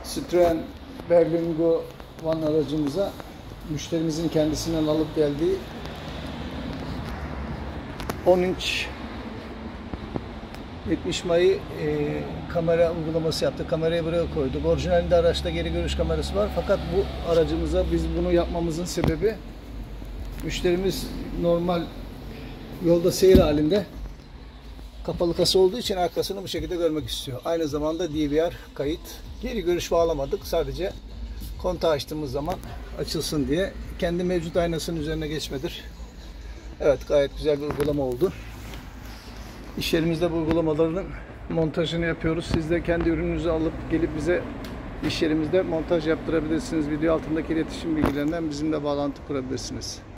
Citroen Berlingo van aracımıza müşterimizin kendisinden alıp geldiği 10 inç 70 mayı kamera uygulaması yaptı. Kamerayı buraya koyduk. Orijinalinde araçta geri görüş kamerası var. Fakat bu aracımıza biz bunu yapmamızın sebebi, müşterimiz normal yolda seyir halinde kapalı kasa olduğu için arkasını bu şekilde görmek istiyor. Aynı zamanda DVR kayıt. Geri görüş bağlamadık. Sadece kontağı açtığımız zaman açılsın diye. Kendi mevcut aynasının üzerine geçmedir. Evet, gayet güzel bir uygulama oldu. İş yerimizde bu uygulamaların montajını yapıyoruz. Siz de kendi ürününüzü alıp gelip bize iş yerimizde montaj yaptırabilirsiniz. Video altındaki iletişim bilgilerinden bizimle bağlantı kurabilirsiniz.